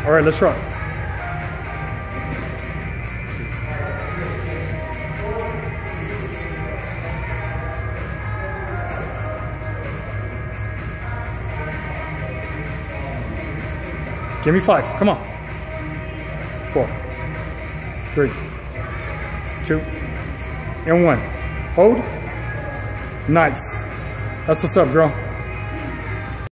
All right, let's rock. Give me 5. Come on. 4, 3, 2, and 1. Hold. Nice. That's what's up, girl.